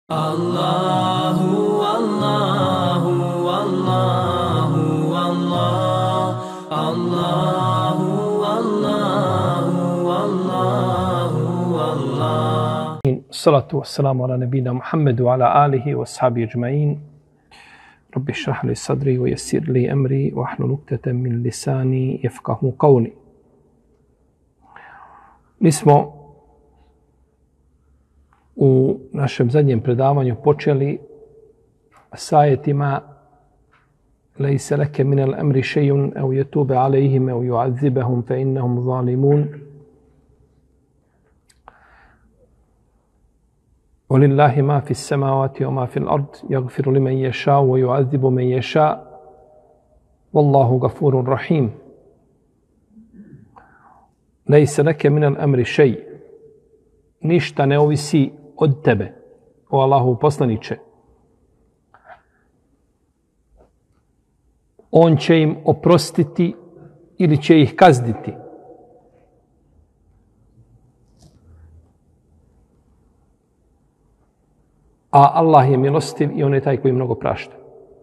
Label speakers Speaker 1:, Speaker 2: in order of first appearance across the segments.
Speaker 1: Allahu, Allahu, Allahu, Allah, Allahu, Allahu, Allahu, Allah.
Speaker 2: Salatu wassalamu ala nabina Muhammedu wa ala alihi wa ashabi ajma'in. Rabbi šrah li sadri wa yassir li amri wa ahlul uqdatan min lisani yafqahu qawli. Mi smo u našem zadnjem predavanju počeli s ajetima lejse leke minel amri šejun au jetube alejhim au ju'adzibahum fe innahum zalimun. Walillahi ma fi samavati wa ma fi l'ard yagfiru limen ješa wa ju'adzibu men ješa wallahu gafurun rahim. Lejse leke minel amri šej, ništa ne ovisi od tebe, o Allahu poslaniče. On će im oprostiti ili će ih kazniti. A Allah je milostiv i on je taj koji mnogo prašta.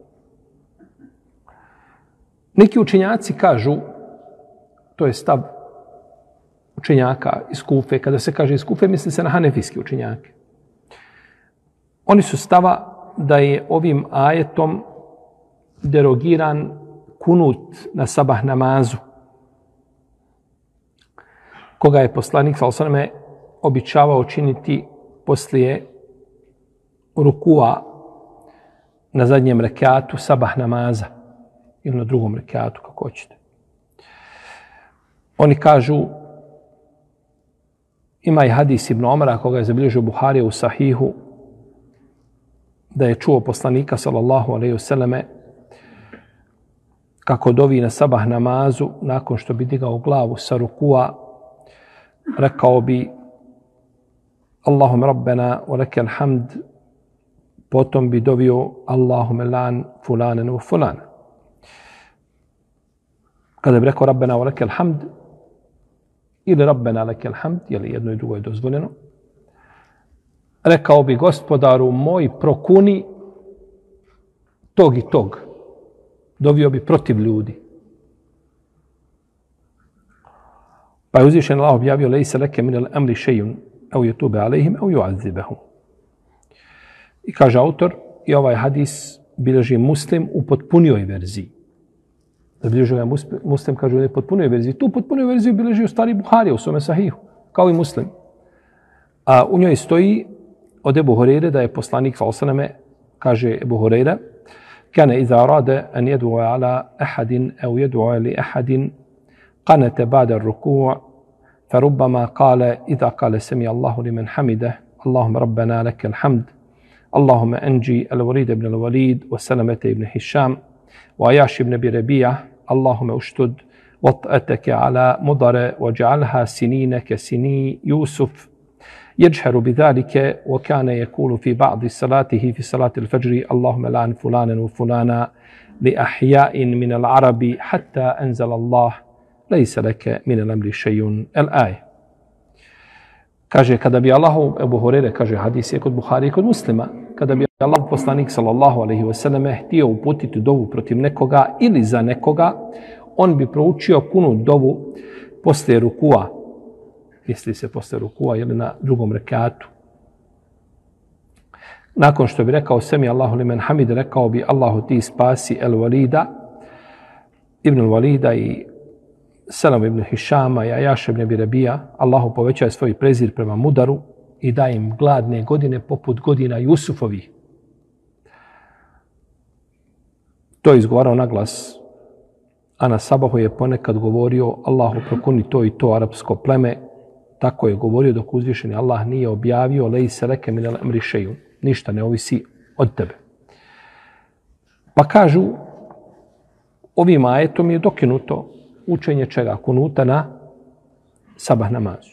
Speaker 2: Neki učenjaci kažu, to je stav učenjaka iz Kufe, kada se kaže iz Kufe, misli se na hanefijski učenjake. Oni su stava da je ovim ajetom derogiran kunut na sabah namazu, koga je poslanik sallallahu alejhi ve sellem običavao činiti poslije rukua na zadnjem rekatu sabah namaza ili na drugom rekatu, kako hoćete. Oni kažu, ima i hadis Ibn Omara, koga je zabilježio Buharija u Sahihu, da je čuo poslanika sallallahu alejhi ve selleme kako dovi na sabah namazu nakon što bi digao glavu sa rukua, rekao bi Allahumma rabbena wa lakal hamd, potom bi dovio Allahumma lan fulanan wa fulana. Kada bi rekao rabbena wa lakal hamd ili rabbena lakal hamd, jeli jedno i drugo je dozvoljeno, rekao bi gospodaru moj prokuni tog i tog. Dovio bi protiv ljudi. Pa je uzvišen Allah objavio lejse leke minel amri šejun au jetube alejhim au ju'adzibahum. I kaže autor, i ovaj hadis bilježi Muslim u potpunijoj verziji. Da bilježi ga Muslim, kaže u potpunijoj verziji. Tu potpuniju verziju bilježi u stari Buharija, u svome Sahihu, kao i Muslim. A u njoj stoji od Ebu Hureyre da je poslanik sallallahu alejhi ve selleme, kaže Ebu Hureyre, kana iza arada an yad'u ala ahadin aw yad'u li ahadin qanata ba'da ar-ruku' farubbama qala idha qala sami Allahu liman hamidah Allahumma rabbana lakal hamd Allahumma anji al-Walid ibn al-Walid wa Salamah ibn Hisham wa Ayash ibn Abi Rabi'ah Allahumma ushdud wat'ataka ala mudara waj'alha sinina ka sini Yusuf يجهر بذلك وكان يقول في بعض صلاته في صلاة الفجر اللهم لعن فلانا وفلانا لأحياء من العرب حتى أنزل الله ليس لك من الأمر شيء الآية. Kaže, kada bi Allahu, Ebu Hureyre, kaže, hadis je kod Buhari i kod Muslima, kada bi Allah poslanik sallallahu alejhi ve selleme htio uputiti dovu protiv nekoga ili za nekoga, on bi proučio kunut dovu poslije rukua, misli se posle rukua ili na drugom rekatu. Nakon što bi rekao semi Allahu limen hamid, rekao bi Allahu ti spasi el-Walida, ibn al-Walida i Salam ibn Hišama i Ayash ibn Abi Rabija. Allahu povećaje svoj prezir prema mudaru i daje im gladne godine poput godina Jusufovih. To je izgovarao na glas, a na sabahu je ponekad govorio Allahu prokuni to i to arapsko pleme. Tako je govorio dok uzvišeni Allah nije objavio lejse leke minel amri šejun. Ništa ne ovisi od tebe. Pa kažu, ovim ajetom je dokinuto učenje čega? Kunuta na sabah namazu.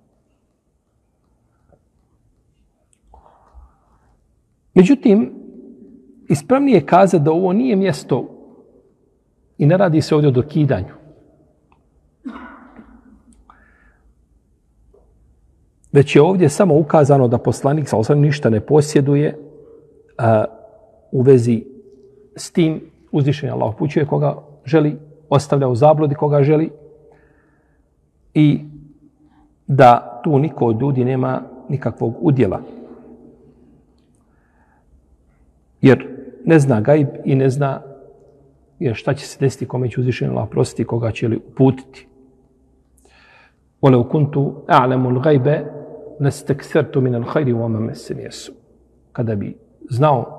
Speaker 2: Međutim, ispravnije je kazati da ovo nije mjesto i ne radi se ovdje o dokidanju. Već je ovdje samo ukazano da poslanik sallallahu alejhi ve sellem ništa ne posjeduje u vezi s tim. Uzvišeni Allah upućuje koga želi, ostavlja u zabludi koga želi i da tu niko od ljudi nema nikakvog udjela. Jer ne zna gajb i ne zna jer šta će se desiti, kome će uzvišeni Allah oprostiti, koga će li uputiti. وَلَوْ كُنْتُ أَعْلَمُ الْغَيْبَ لَسْتَكْثَرْتُ مِنَ الْخَيْرِ وَمَا مَسَّنِيَ السُّوءُ. Kada bi znao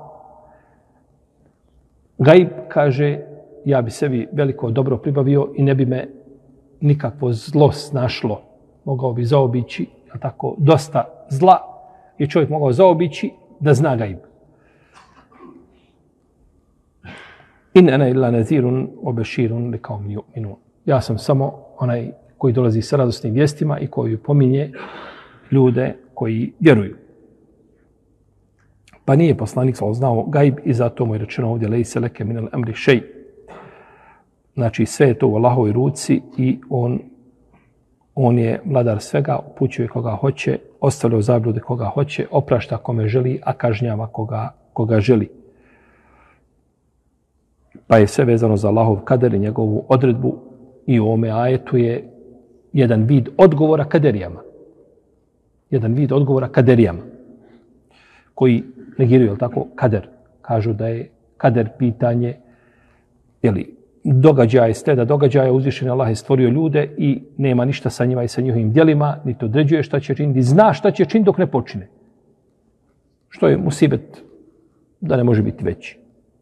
Speaker 2: gajb, kaže, ja bi sebi veliko dobro pribavio i ne bi me nikakvo zlo snašlo. Mogao bi zaobići, tako, dosta zla je čovjek mogao zaobići da zna gajb. In ana illa nazirun wa bashirun liqaumin yu'minun. Ja sam samo onaj koji dolazi sa radosnim vijestima i koji pominje ljude koji vjeruju. Pa nije poslanik znao gajb i zato mu je rečeno ovdje lejse leke minel amri šej. Znači sve je to u Allahovoj ruci i on je vladar svega, upućuje koga hoće, ostavlja u zablude koga hoće, oprašta kome želi, a kažnjava koga želi. Pa je sve vezano za Allahov kader i njegovu odredbu i u ovome ajetu je jedan vid odgovora kaderijama. Jedan vid odgovora kaderijama koji negiraju, jel tako, kader. Kažu da je kader pitanje, jeli, događaje, slijeda događaja, uzvišeni Allah je stvorio ljude i nema ništa sa njima i sa njihovim djelima, niti određuje šta će činiti, zna šta će činiti dok ne počine. Što je musibet da ne može biti veći.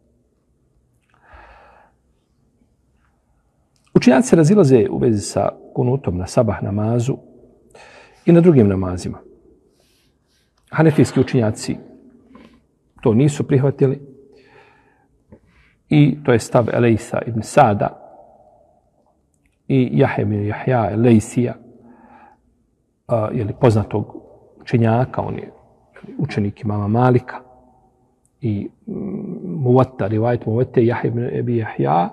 Speaker 2: Učenjaci se razilaze u vezi sa kunutom na sabah namazu i na drugim namazima. Hanefijski učenjaci to nisu prihvatili i to je stav Elejsa ibn Sada i Jahja ibn Jahja Elejsija, poznatog učenjaka, on je učenik imama Malika i Muvatta, rivajet Muvatte, Jahja ibn Jahja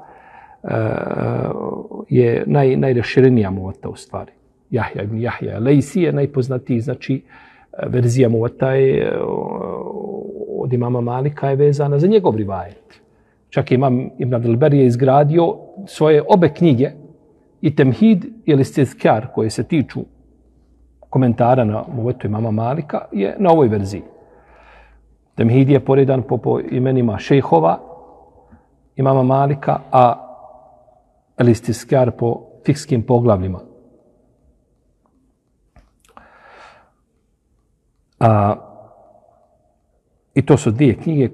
Speaker 2: je najraširenija Muvatta u stvari. Jahja ibn Jahja Elejsi je najpoznatiji, znači verzija Muvatta je od imama Malika je vezana za njegov rivajet. Čak imam Ibn Abdel-Ber je izgradio svoje obe knjige i Temhid ili Istizkar koje se tiču komentara na Muvattu imama Malika je na ovoj verziji. Temhid je poredan po imenima šejhova imama Malika, a Istizkar po fikskim poglavljima. I to su dvije knjige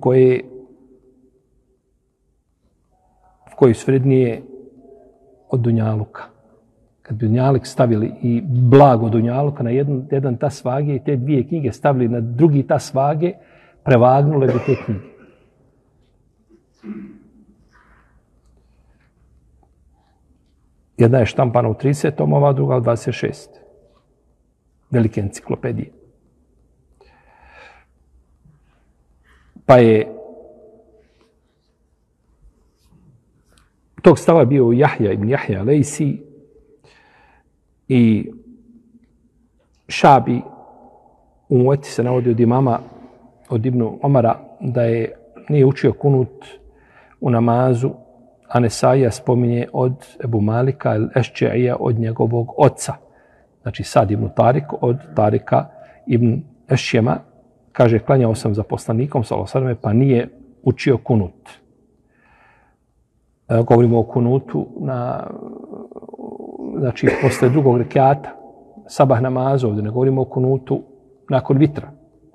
Speaker 2: koji su vrednije od Dunjaluka. Kad bi Dunjaluk stavili i blago Dunjaluka na jedan tas vage i te dvije knjige stavili na drugi tas vage, prevagnule bi te knjige. Jedna je štampana u 30 tomova, druga u 26. Velike enciklopedije. Pa je tog stava bio Jahja ibn Jahja Lejsi i Šabi u Mueti se navodi od imama, od Ibnu Omara, da nije učio kunut u namazu, a Nesaija spominje od Ebu Malika el-Ešćeija od njegovog oca. Znači Sad ibn Tarik od Tarika ibn Ešćema. Kaže, klanjao sam za poslanikom, pa nije učio kunut. Govorimo o kunutu znači posle drugog rekata, sabah namazu, ovdje ne govorimo o kunutu nakon vitra.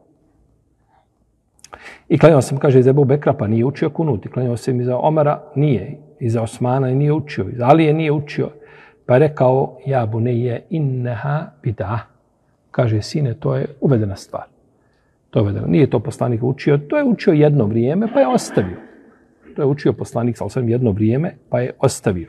Speaker 2: I klanjao sam, kaže, za Ebu Bekra, pa nije učio kunut. I klanjao sam i za Omara, nije. I za Osmana nije učio. I za Alije nije učio. Pa je rekao, ja bunije inneha bid'ah. Kaže, sine, to je uvedena stvar. To je uvedeno. Nije to poslanik učio, to je učio jedno vrijeme, pa je ostavio. To je učio poslanik jedno vrijeme, pa je ostavio.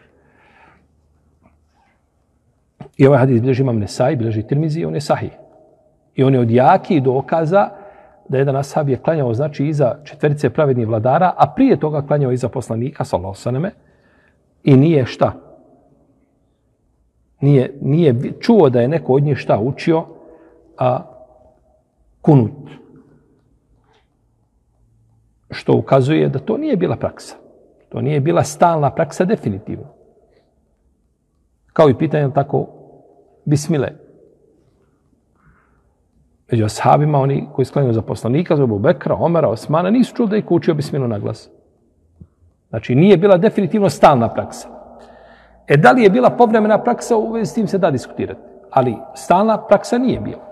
Speaker 2: I ovaj hadis bilježi imam Nesai, bilježi Tirmizi, on je sahih. I on je od jakih dokaza da jedan ashab je klanjao, znači, iza četverice pravednih vladara, a prije toga klanjao iza poslanika, i nije šta? Nije čuo da je neko od njih šta učio, kunut. Što ukazuje da to nije bila praksa. To nije bila stalna praksa definitivno. Kao i pitanje tako bismile. Među ashabima, oni koji sklanjaju za poslanika, za Ebu Bekra, Omera, Osmana, nisu čuli da je učio bismilu na glas. Znači, nije bila definitivno stalna praksa. Da li je bila povremena praksa, u vezi s tim se da diskutirati. Ali stalna praksa nije bila.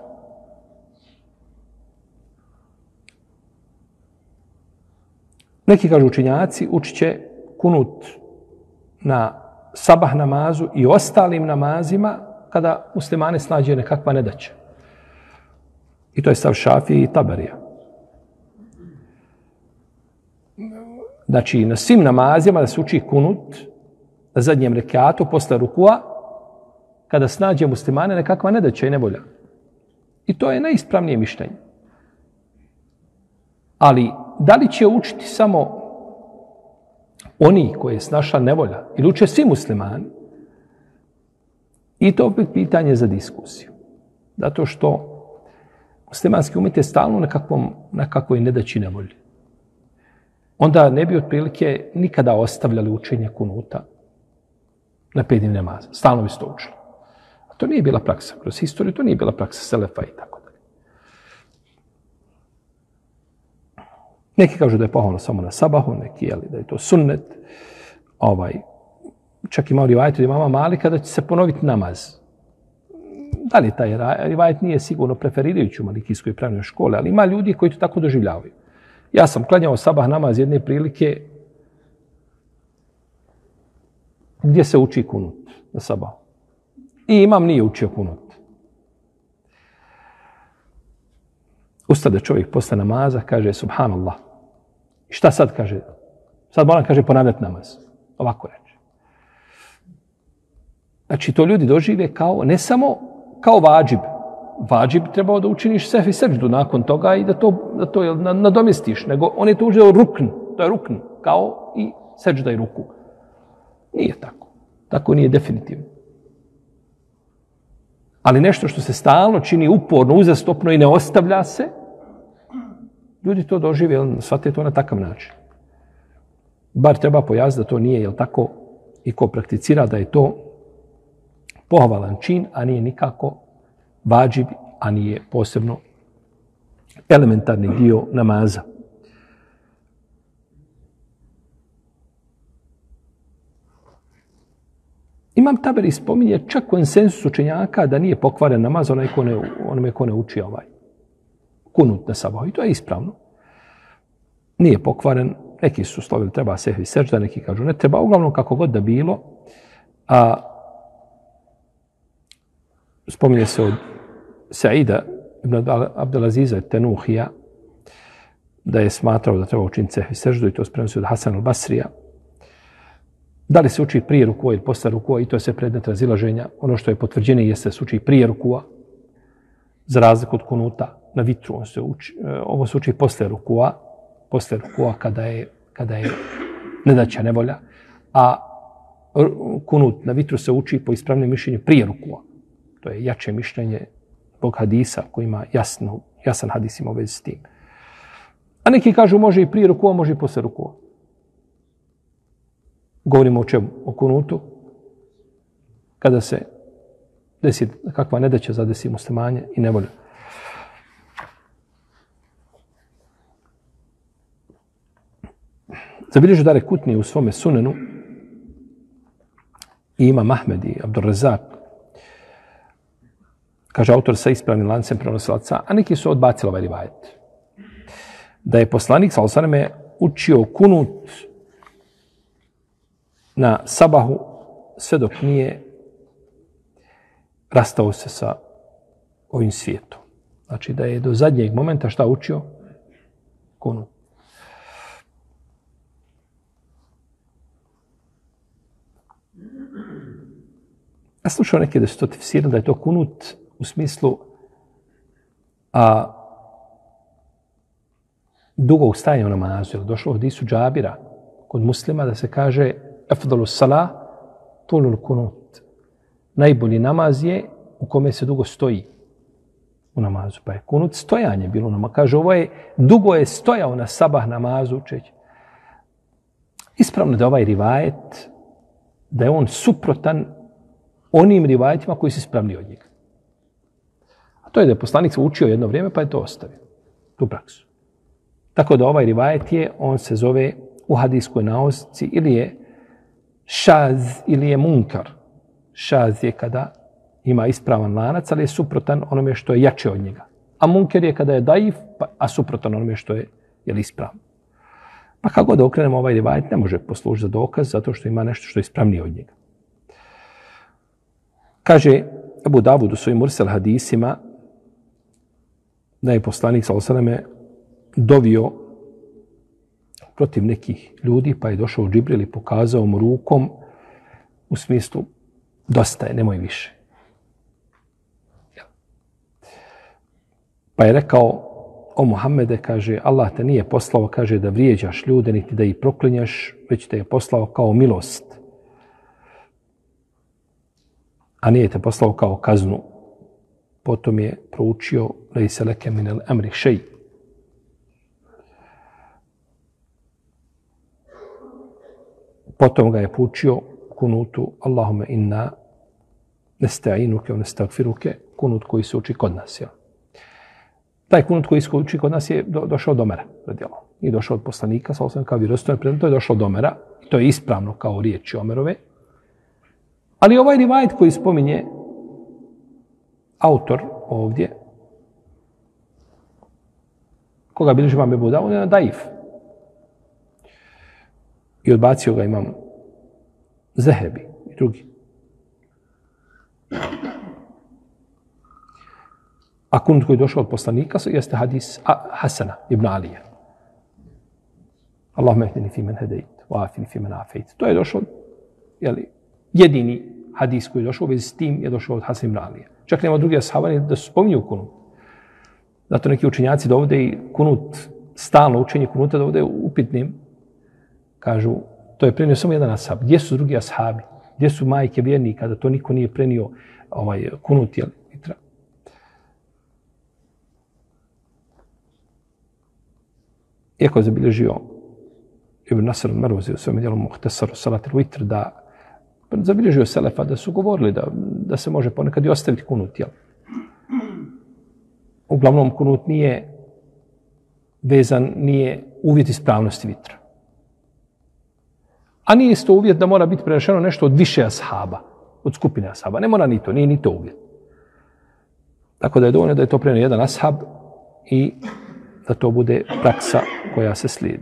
Speaker 2: Neki kažu učenjaci, učit će kunut na sabah namazu i ostalim namazima kada muslimane snađe nekakva nedaća. I to je stav Šafije i Taberija. Znači, na svim namazima da se uči kunut na zadnjem rekatu posle rukua kada snađe muslimane nekakva nedaća i nevolja. I to je najispravnije mišljenje. Ali, da li će učiti samo oni koji je snašla nevolja ili uče svi muslimani? I to opet pitanje za diskusiju. Zato što muslimanski umet je stalno nekakvoj nedaći nevolji. Onda ne bi otprilike nikada ostavljali učenje kunuta na pednim namazima. Stalno bi se to učili. A to nije bila praksa. Kroz historiju to nije bila praksa selefa i tako dalje. Neki kažu da je pohvalno samo na sabahu, neki da je to sunnet. Čak ima rivajet od imama Malika da će se ponoviti namaz. Da li taj rivajet nije sigurno preferirajući u malikijskoj pravnoj škole, ali ima ljudi koji to tako doživljavaju. Ja sam klanjao sabah namaz jedne prilike gdje se uči kunut na sabahu. I imam nije učio kunut. Ustade čovjek posle namaza, kaže subhanallah. I šta sad kaže? Sad moram, kaže, ponavljati namaz. Ovako reče. Znači, to ljudi dožive kao, ne samo kao vađib. Vađib trebao da učiniš sehvi seždu nakon toga i da to nadomjestiš. Nego on je to uzeo rukn. To je rukn. Kao i sežda i ruku. Nije tako. Tako nije definitivno. Ali nešto što se stalno čini uporno, uzastopno i ne ostavlja se, ljudi to dožive, shvate to na takav način. Bar treba pojasniti da to nije, jel tako, i ko prakticira da je to pohvalan čin, a nije nikako vađib, a nije posebno elementarni dio namaza. Imam Taberi spominje čak konsensus učenjaka da nije pokvaren namaz onome ko ne uči kunut na sabahu. I to je ispravno. Nije pokvaren. Neki su slovili treba sehvi sežda, neki kažu ne treba. Uglavnom kako god da bilo. Spominje se od Saida ibn Abdelaziza Tenuhija da je smatrao da treba učiniti sehvi seždu i to spremno od Hasan al-Basrija. Da li se uči prije rukua ili posle rukua, i to je sve predmet razilaženja. Ono što je potvrđenje jeste da se uči prije rukua, za razliku od kunuta na vitru. Ovo se uči posle rukua kada je nedaća nevolja, a kunut na vitru se uči po ispravnom mišljenju prije rukua. To je jače mišljenje zbog hadisa koji ima jasan hadis ima u vezi s tim. A neki kažu može i prije rukua, može i posle rukua. Govorimo o čemu? O kunutu. Kada se desi kakva nedaća zadesi muslimanje i nevolja. Zabilježio Dare Kutni u svome sunenu i ima Ahmed i Abdurrazak. Kaže autor sa ispravnim lancem prenosilaca, a neki su odbacili ovaj rivajet. Da je poslanik sallallahu alejhi ve sellem učio kunut na sabahu sve dok nije rastao se sa ovim svijetom. Znači da je do zadnjeg momenta šta učio? Kunut. Ja slušao neke da su to tefsirali, da je to kunut u smislu dugog stajanja u namazu. Došlo u hadisu Džabira kod Muslima da se kaže afdalu salah tulul kunut. Najbolji namaz je u kome se dugo stoji. u namazu. Pa je kunut stojanje bilo u namazu. Kaže, dugo je stojao na sabah namazu učeći. Ispravno da ovaj rivajet, da je on suprotan onim rivajetima koji su ispravni od njega. A to je da je poslanik se učio jedno vrijeme, pa je to ostavio. Tu praksu. Tako da ovaj rivajet on se zove u hadijskoj nauci ili je šaz ili je munkar. Šaz je kada ima ispravan lanac, ali je suprotan onome što je jače od njega. A munker je kada je daif, a suprotan onome što je ispravno. Pa kako da okrenemo ovaj rivajet, ne može poslužiti za dokaz, zato što ima nešto što je ispravnije od njega. Kaže Ebu Davud u svojim mursel hadisima da je poslanik sallallahu alejhi ve selleme dovio protiv nekih ljudi, pa je došao Džibril i pokazao mu rukom u smislu dosta je, nemoj više. Pa je rekao, o Muhammede, kaže, Allah te nije poslao, kaže, da vrijeđaš ljude, niti da ih proklinjaš, već te je poslao kao milost. A nije te poslao kao kaznu. Potom je proučio lejse leke minel amri šej. Potom ga je poučio kunutu Allahume inna nesta'inuke, nestagfiruke, kunut koji se uči kod nas. Ja. Taj kunut koji se uči kod nas je došao od Omera. I došao od poslanika, kao vjerodostojan predmet, to je došao od Omera. To je ispravno kao riječi Omerove. Ali ovaj rivajet koji spominje autor ovdje, koga bilježi imam Ebu Davud, je daif. I odbacio ga imam Zehebi i drugi. A kunut koji je došao od poslanika jeste hadis Hasana ibn Alija. Allahumma ehdini fi men hedejt, wa afini fi men afejt. To je došao, jedini hadis koji je došao u vezi s tim je došao od Hasana ibn Alija. Čak nema drugi ashabani da su spominju kunut. Zato neki učenjaci dovode i kunut, stalno učenje kunuta dovode upitnim. Kažu, to je prenio samo jedan ashab. Gdje su drugi ashabi? Gdje su majke vjernika da to niko nije prenio kunut, jel? Iako je zabilježio Ibn Nasr al-Marwazi u svojom dijelu Muhtasaru Salat al-Witr da zabilježio selefa da su govorili da se može ponekad i ostaviti kunut, jel? Uglavnom, kunut nije vezan, nije uvjet ispravnosti vitra. A nije isto uvjet da mora biti prenešeno nešto od više ashaba, od skupine ashaba. Ne mora ni to, nije ni to uvjet. Tako da je dovoljno da je to prenio jedan ashab i da to bude praksa koja se slijedi.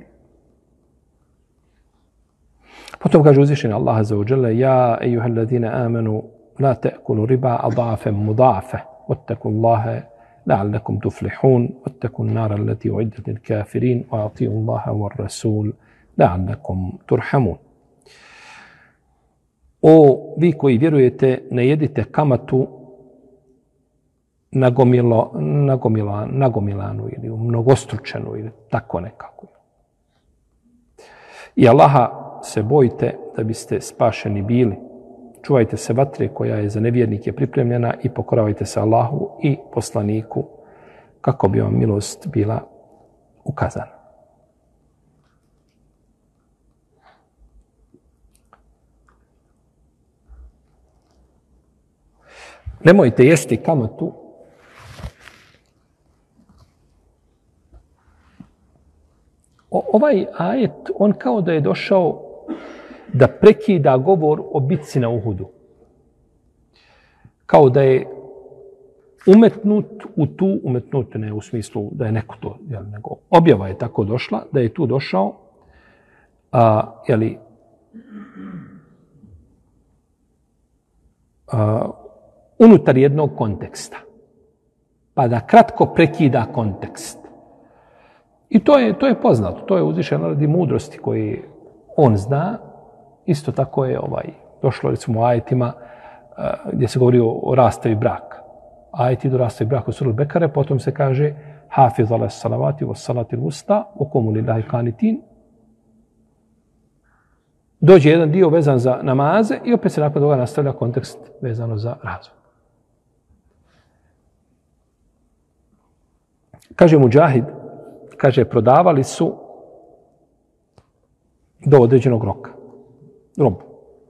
Speaker 2: Potom kaže uzvišeni Allah azza wa jalla: Ja ejuhel ladina amanu la ta'kulu riba adafan mudafa wattaqullaha la'allakum tuflihun wattaqun nara allati u'iddat lil kafirin wa ati'u Allaha war rasul la'allakum turhamun. O vi koji vjerujete, ne jedite kamatu nagomilanu ili mnogostručenu ili tako nekako. I Allaha se bojite da biste spašeni bili. Čuvajte se vatre koja je za nevjernike pripremljena i pokoravajte se Allahu i poslaniku kako bi vam milost bila ukazana. Nemojte jesti kamatu ovaj ajet, on kao da je došao da prekida govor o bitci na Uhudu. Kao da je umetnut ne u smislu da je neko to, nego objava je tako došla, da je tu došao, unutar jednog konteksta. Pa da kratko prekida kontekst. I to je poznato, to je uzvišen radi mudrosti koji on zna. Isto tako je došlo recimo u ajetima gdje se govori o rastavi braka. Ajeti do rastavi braka u suri Bekare, potom se kaže hafiz ala salavati wa salati l-usta wa qumu lillahi qanitin. Dođe jedan dio vezan za namaze i opet se nakon toga nastavlja kontekst vezano za razvoj. Kaže Mudžahid, kaže, prodavali su do određenog roka. Robu.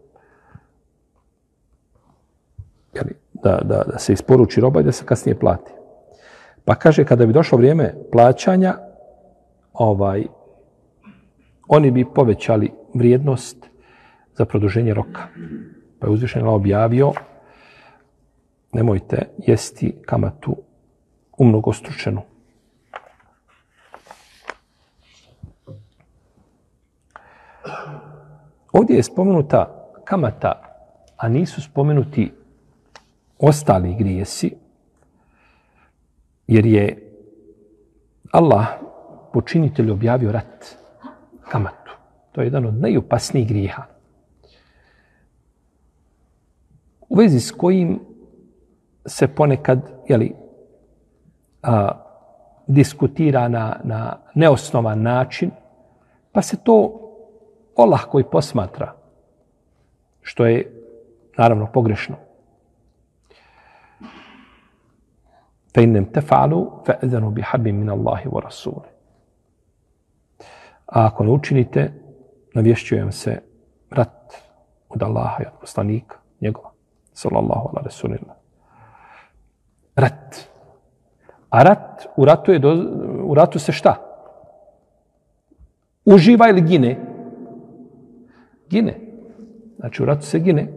Speaker 2: Da se isporuči roba i da se kasnije plati. Pa kaže, kada bi došlo vrijeme plaćanja, oni bi povećali vrijednost za produženje roka. Pa je uzvišeni Allah objavio, nemojte jesti kamatu umnogostručenu. Ovdje je spomenuta kamata, a nisu spomenuti ostali grijesi, jer je Allah počinitelj objavio rat, kamatu. To je jedan od najopasnijih grijeha. U vezi s kojim se ponekad diskutira na neosnovan način, pa se to olahko i posmatra, što je naravno pogrešno. فَإِنَّمْ تَفْعَلُوا فَأَذَنُوا بِحَرْبٍ مِنَ اللَّهِ وَرَسُولِ. A ako ne učinite, navješćujem se rat od Allaha i od poslanika njegova, sallallahu ala rasulillah. Rat. A rat, u ratu se šta? Uživa ili gine? Gine. Znači u ratu se gine.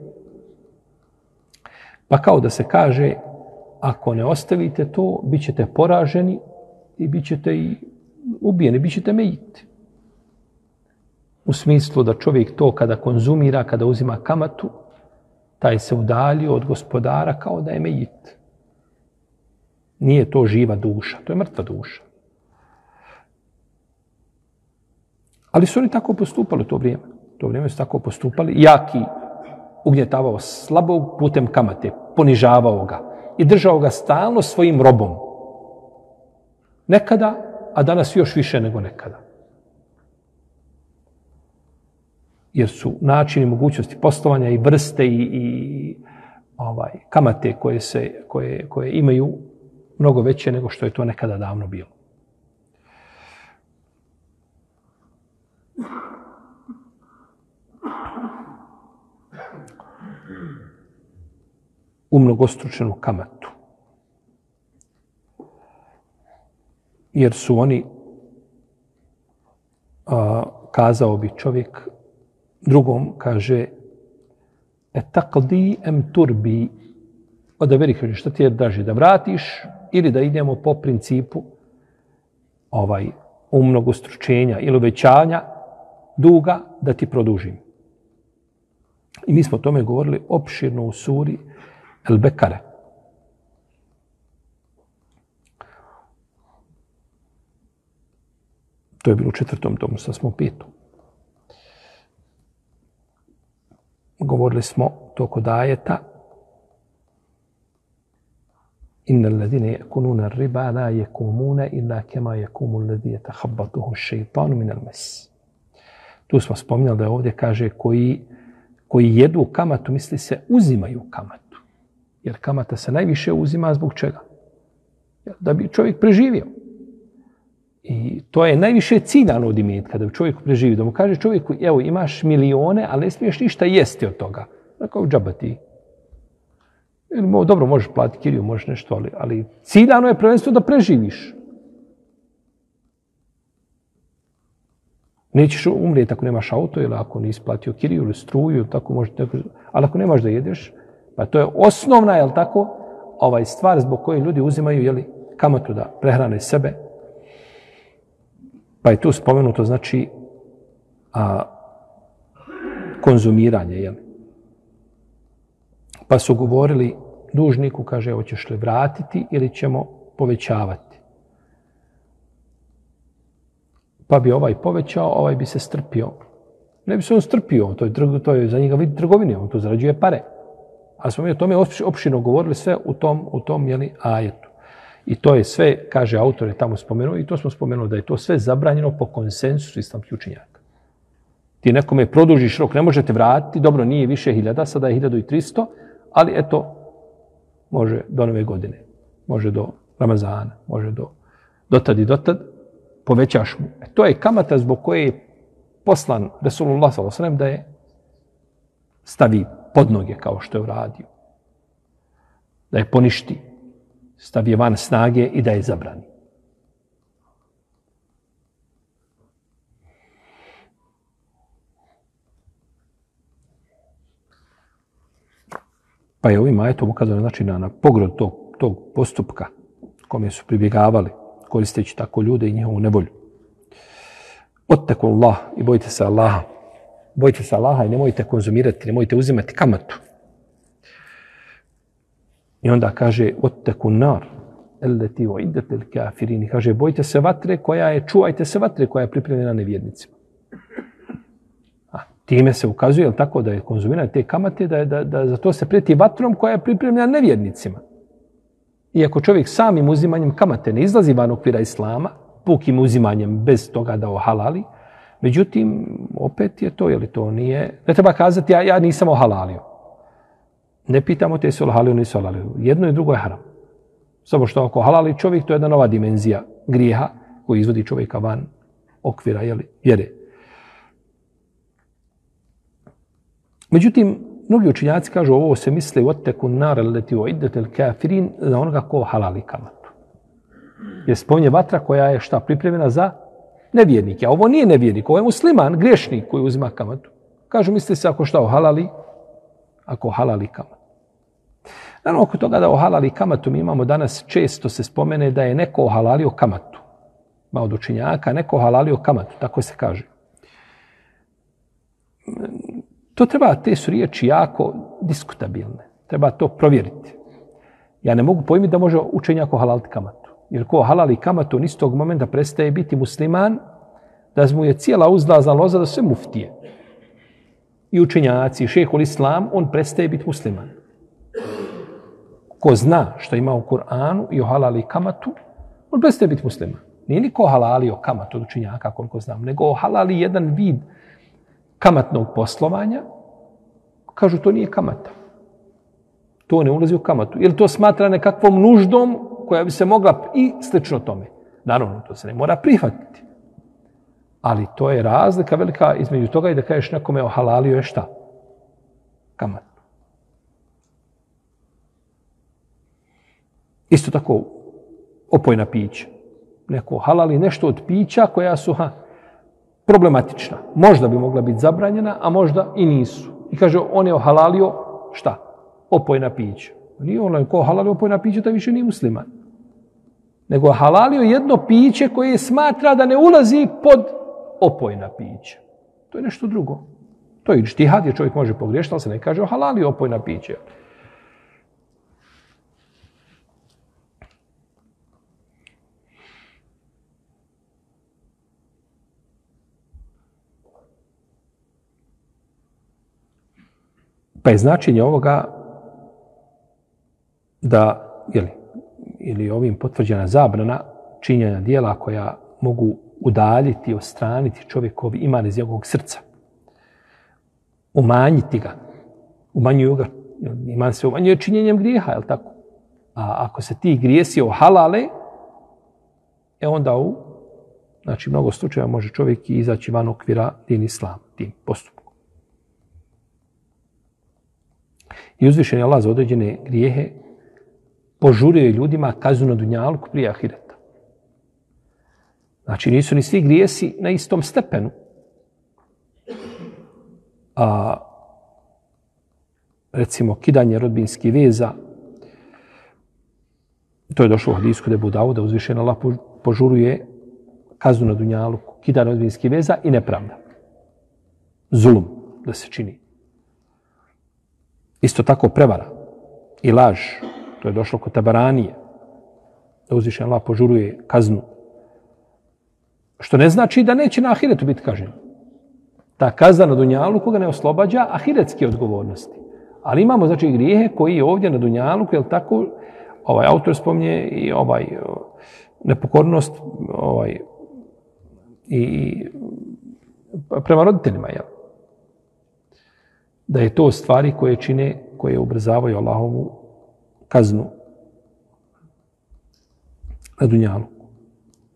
Speaker 2: Pa kao da se kaže, ako ne ostavite to, bit ćete poraženi i bit ćete i ubijeni, bit ćete mejiti. U smislu da čovjek to kada konzumira, kada uzima kamatu, taj se udaljio od gospodara kao da je mejit. Nije to živa duša, to je mrtva duša. Ali su oni tako postupali u to vrijeme. U to vrijeme su tako postupali. Jaki ugnjetavao slabog putem kamate, ponižavao ga i držao ga stalno svojim robom. Nekada, a danas još više nego nekada. Jer su načini mogućnosti poslovanja i vrste i kamate koje imaju mnogo veće nego što je to nekada davno bilo. U mnogostručenu kamatu. Jer su oni, kazao bi čovjek, drugom kaže, etaqdi em turbi, odaberi, kaže, šta ti je draže, da vratiš ili da idemo po principu umnogostručenja ili uvećanja duga da ti produžim. I mi smo o tome govorili opširno u suri El-Bekare. To je bilo u 4. tomu, sad smo u 5. Govorili smo to kod ajeta Inna alladhina yakuluna ar-riba la yakumuna illa kama yakumu alladhi yatakhabbathu ash-shaytanu min al-mas. Tu smo spominjali da ovdje kaže koji jedu kamatu, misli se uzimaju kamatu. Jer kamata se najviše uzima zbog čega? Da bi čovjek preživio. I to je najviše ciljano od imetka, da bi čovjek preživio. Da mu kaže čovjeku, evo imaš milione, ali ne smiješ ništa jesti od toga. Dakle, džaba ti. Dobro, možeš platiti kiriju, možeš nešto, ali ciljano je prvenstveno da preživiš. Nećeš umrijeti ako nemaš auto ili ako nisi platio kiriju ili struju, tako može, ali ako nemaš da jedeš, pa to je osnovna, jel tako, stvar zbog koje ljudi uzimaju kamatu da prehrane sebe. Pa je tu spomenuto, znači, konzumiranje, jel? Pa su govorili dužniku, kaže, hoćeš li vratiti ili ćemo povećavati. Pa bi ovaj povećao, ovaj bi se strpio. Ne bi se on strpio, to je za njega vid trgovine, on to zarađuje pare. Ali smo mi o tome opširno govorili sve u tom ajetu. I to je sve, kaže autor je tamo spomenuo, i to smo spomenuli da je to sve zabranjeno po konsensusu islamskih učenjaka. Ti nekome produžiš rok, ne možete vratiti, dobro, nije više 1000, sada je 1300, ali eto, može do Nove godine, može do Ramazana, može do dotad i dotad, povećaš mu. To je kamata zbog koje je poslan Resulullah s.a.v. da je stavi pod noge kao što je uradio. Da je poništi, stavi je van snage i da je zabrani. Pa je ovim ajetom ukazano znači na pogrod tog postupka kome su pribjegavali, koristeći tako ljude i njihovu nevolju. Ottaku Allah i bojite se Allaha. Bojite se Allaha i nemojte konzumirati, nemojte uzimati kamatu. I onda kaže ottaku nar allati uiddat lil kafirin. Kaže bojite se vatre čuvajte se vatre koja je pripremljena nevjernicima. Time se ukazuje, jel tako, da je konzumiranje te kamate, da za to se prijeti vatrom koja je pripremljena nevjernicima. Iako čovjek samim uzimanjem kamate ne izlazi van okvira islama, pukim uzimanjem bez toga da ohalali, međutim, opet je to, jel to nije, ne treba kazati ja nisam ohalalio. Ne pitamo te se ohalio, nisu ohalio. Jedno i drugo je haram. Samo što ako halali čovjek, to je jedna nova dimenzija grijeha koji izvodi čovjeka van okvira, jel, vjere. Međutim, mnogi učinjaci kažu ovo se misli ottaku nar allati uiddat lil kafirin za onoga ko halali kamatu. Jer spominje vatra koja je šta pripremljena za nevjernike. A ovo nije nevjernik, ovo je musliman, griješnik koji uzima kamatu. Kažu misli se ako šta ohalali kamatu. Naravno, oko toga da ohalali kamatu mi imamo danas često se spomene da je neko ohalalio kamatu. Ma od učinjaka, neko ohalalio kamatu, tako se kaže. Te su riječi jako diskutabilne. Treba to provjeriti. Ja ne mogu pojmiti da može učenjak ohalaliti kamatu. Jer ko halali kamatu, on istog momenta prestaje biti musliman, da mu je cijela uzlazna loza da sve muftije. I učenjaci, i šehhul islam, on prestaje biti musliman. Ko zna što ima u Kur'anu i ohalali kamatu, on prestaje biti musliman. Nije niko ohalalio kamatu od učenjaka, koliko znam, nego ohalali jedan vid kamatnog poslovanja, kažu to nije kamata. To ne ulazi u kamatu. Jer to smatra nekakvom nuždom koja bi se mogla i slično tome. Naravno, to se ne mora prihvatiti. Ali to je razlika velika između toga i da kažeš nekome ohalalio je šta? Kamatu. Isto tako opojna pića. Neko halali nešto od pića koja su problematična. Možda bi mogla biti zabranjena, a možda i nisu. I kaže, on je ohalalio šta? Opojna pića. Nije onaj ko ohalalio opojna pića, da više nije musliman. Nego je halalio jedno piće koje smatra da ne ulazi pod opojna pića. To je nešto drugo. To je ijtihad, jer čovjek može pogriješiti, ali se ne kaže ohalalio opojna pića. Pa je značenje ovoga da, ili ovim potvrđena zabrana činjenja dijela koja mogu udaljiti, odstraniti čovjekov iman iz njegovog srca. Umanjiti ga. Umanjuju ga. Iman se umanjuje činjenjem grijeha, je li tako? A ako se ti grijesi ohalale, onda znači mnogo slučajeva može čovjek izaći van okvira din islam, tim postupkom. I uzvišeni Allah za određene grijehe požurio ljudima kaznu na dunjalku prije ahireta. Znači nisu ni svi grijesi na istom stepenu. Recimo kidanje rodbinskih veza, to je došlo u hadisu kod Ebu Dauda, uzvišeni Allah požuruje kaznu na dunjalku, kidanje rodbinskih veza i nepravda. Zulum da se čini. Isto tako prevara i laž, to je došlo kod Tabaranije, da uzvišen Allah požuruje kaznu. Što ne znači da neće na ahiretu biti kažnjen. Ta kazna na dunjalu koga ne oslobađa ahiretske odgovornosti. Ali imamo znači grijehe koji ovdje na dunjalu, jel tako, autor spominje i nepokornost i prema roditeljima, jel? Da je to stvari koje čine, koje ubrzavaju Allahovu kaznu na dunjalu.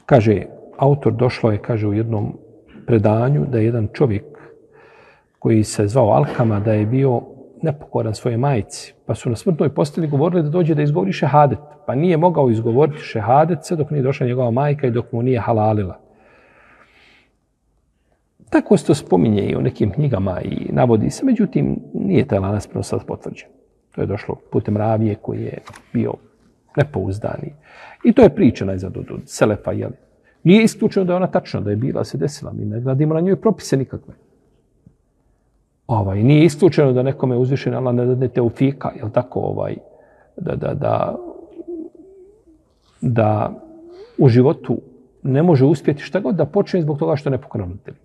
Speaker 2: Kaže, autor došlo je, kaže, u jednom predanju da je jedan čovjek koji se zvao Alkama, da je bio nepokoran svoje majci, pa su na smrtnoj postelji govorili da dođe da izgovori šehadet, pa nije mogao izgovoriti šehadet sve dok nije došla njegova majka i dok mu nije halalila. Tako se to spominje i u nekim knjigama i navodi se, međutim, nije taj lanac prenoslaca potvrđen. To je došlo putem ravije koji je bio nepouzdani. I to je priča najzad od Selefa, jeli. Nije isključeno da je ona tačna, da je bila, se desila. Mi ne gradimo na njoj propise nikakve. Nije isključeno da nekome uzvišen Allah ne dadne teufika, jel tako, da u životu ne može uspjeti šta god da počne zbog toga što je nepokoran roditelj.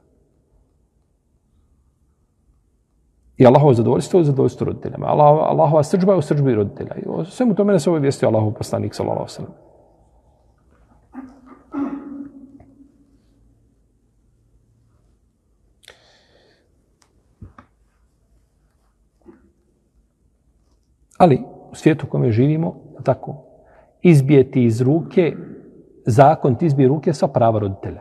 Speaker 2: I Allahovo zadovoljstvo je zadovoljstvo roditeljama. Allahova srdžba je u srdžbi roditelja. I o svemu tome nas obavijestio Allahov poslanik, sallallahu alejhi ve sellem. Ali u svijetu u kome živimo, tako, izbijeti iz ruke, zakon ti izbije ruke sva prava roditelja.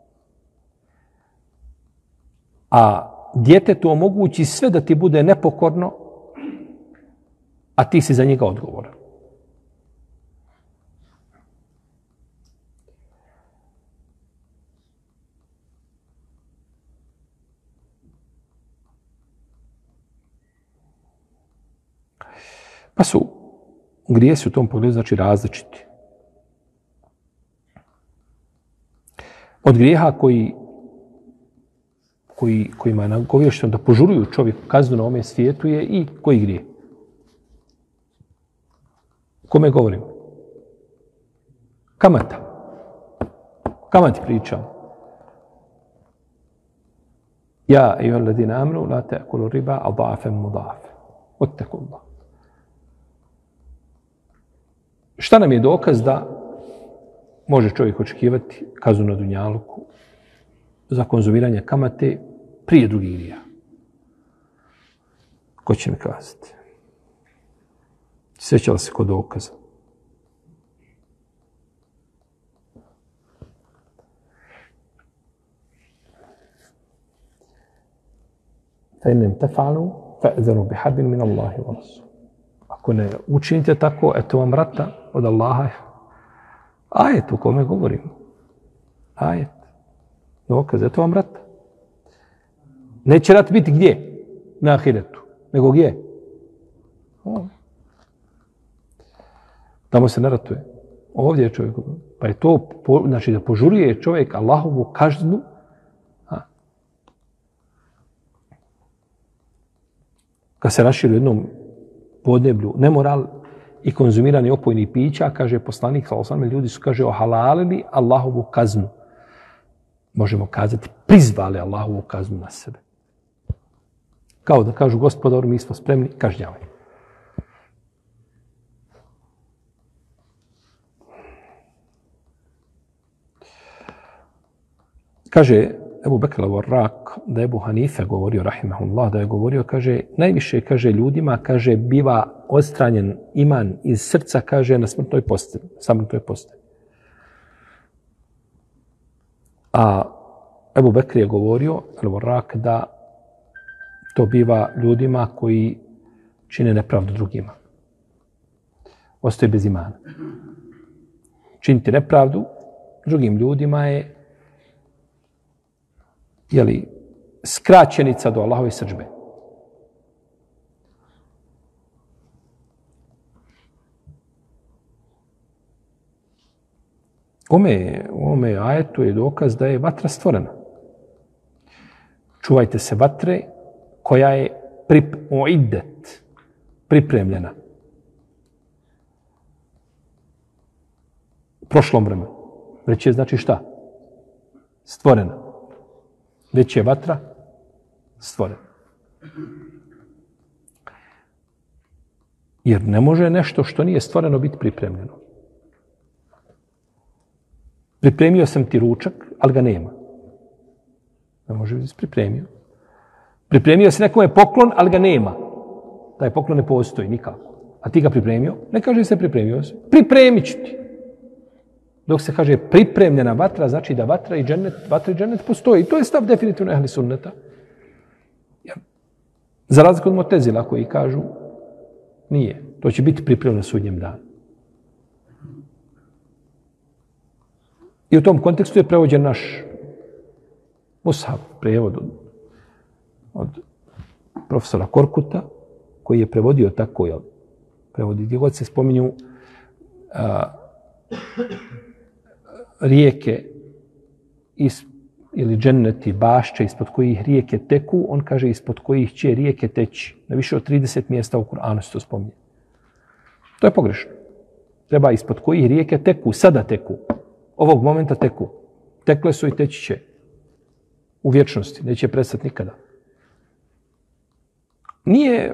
Speaker 2: A djetetu omogući sve da ti bude nepokorno, a ti si za njega odgovoran. Pa su grijesi u tom pogledu znači različiti. Od grijeha kojima je nagovješteno da požuruju čovjeku kaznu na ovome svijetu je i koji grije? Kome govorim? Kamata. Kamati pričam. Ja, ejuha alladina amanu, la ta'kulu riba adafan mudaf. Ottakullah. Šta nam je dokaz da može čovjek očekivati kaznu na dunjaluku za konzumiranje kamate prije drugih grija? Ko će mi kazati? Sjećala se kod dokaza. فَإِنْ لَمْ تَفْعَلُوا فَأْذَنُوا بِحَرْبٍ مِنَ اللَّهِ وَرَسُولِهِ. Ako ne učinite tako, eto vam rata od Allaha. Ajet u kome govorim. Ajet. Dokaz, eto vam rata. Neće rat biti gdje? Na ahiretu. Nego gdje? Tamo se ne ratuje. Ovdje je čovjek. Pa je to, znači da požuruje čovjek Allahovu kaznu. Kad se raširi u jednom podneblju nemoral i konzumiranje opojnih pića, kaže poslanik, ljudi su, kaže, ohalalili Allahovu kaznu. Možemo kazati, prizvali Allahovu kaznu na sebe. Kao da kažu, gospodaru, mi smo spremni, kažnjavaj. Kaže Ebu Bekr al-Warraq, da je Ebu Hanife govorio, rahimahullah, da je govorio, kaže, najviše, kaže, ljudima, kaže, biva odstranjen iman iz srca, kaže, na smrtnoj postelji. A Ebu Bekr je govorio, al-Warraq, da to biva ljudima koji čine nepravdu drugima. Ostaje bez imana. Činiti nepravdu drugim ljudima je skraćenica do Allahove srdžbe. U ome ajetu je dokaz da je vatra stvorena. Čuvajte se vatre koja je pripremljena. U prošlom vremenu. Već je znači šta? Stvorena. Već je vatra stvorena. Jer ne može nešto što nije stvoreno biti pripremljeno. Pripremio sam ti ručak, ali ga nema. Ne može biti pripremio. Pripremio si nekome poklon, ali ga nema. Taj poklon ne postoji nikako. A ti ga pripremio? Ne kaže se pripremio se. Pripremit ću ti. Dok se kaže pripremljena vatra, znači da vatra i džennet postoji. I to je stav definitivno ehli sunneta. Za razliku od Mu'tezila koji kažu nije. To će biti pripremljeno na sudnjem danu. I u tom kontekstu je prevođen naš Mushaf, prevod od profesora Korkuta, koji je prevodio tako, jel? Prevodi gdje god se spominju rijeke ili dženneti, bašće, ispod kojih rijeke teku, on kaže ispod kojih će rijeke teći. Na više od 30 mjesta u Kur'anu se to spominje. To je pogrešno. Treba ispod kojih rijeke teku, sada teku. Ovog momenta teku. Tekle su i teći će. U vječnosti. Neće prestati nikada. Nije